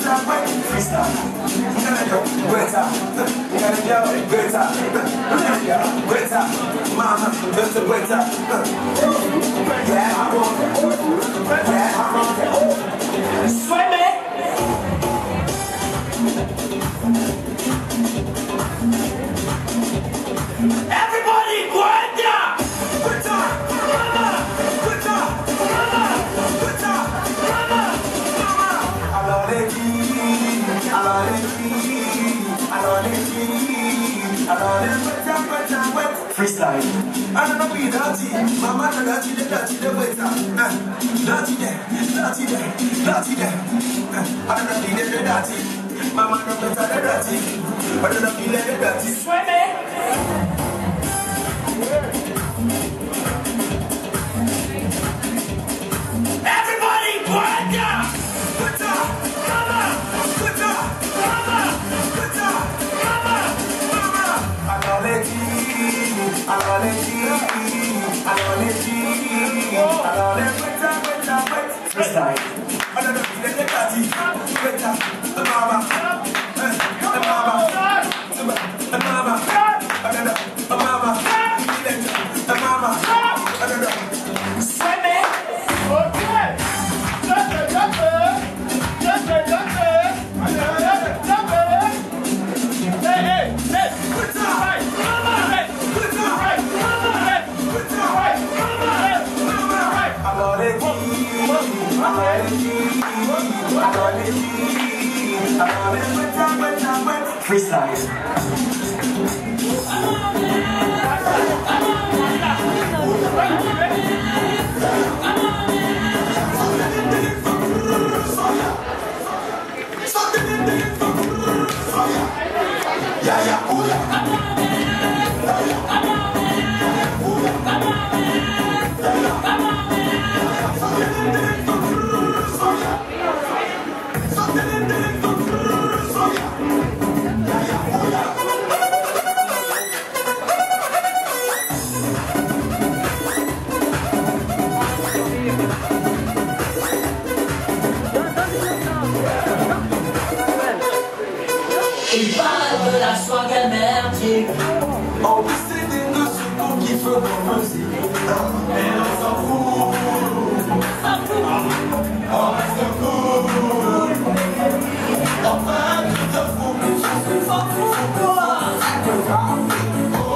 Freestyle. I don't know be dirty. Mama dirty, the waiter. Dirty there. I don't know be the dirty. Mama no better the dirty. I don't know be the dirty. Sweat everybody, quiet down. Good job. Good job. Freestyle. Freestyle. Il parle de la soie merdique. Oh, c'est des notions qui font la musique. Et on s'en fout. On reste cool. Enfin, tu te fous. On s'en fout, quoi.